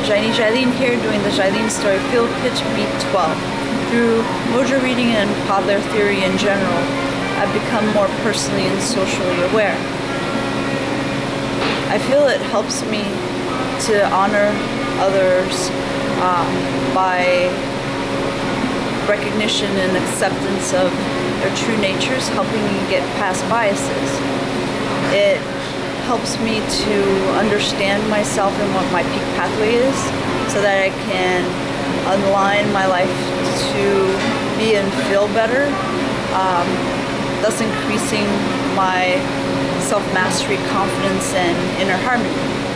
Xailyyne here, doing the Xailyyne story Field Pitch Beat 12. Through mojo reading and Podler theory in general, I've become more personally and socially aware. I feel it helps me to honor others by recognition and acceptance of their true natures, helping me get past biases. It helps me to understand myself and what my peak pathway is, so that I can align my life to be and feel better, thus increasing my self-mastery, confidence, and inner harmony.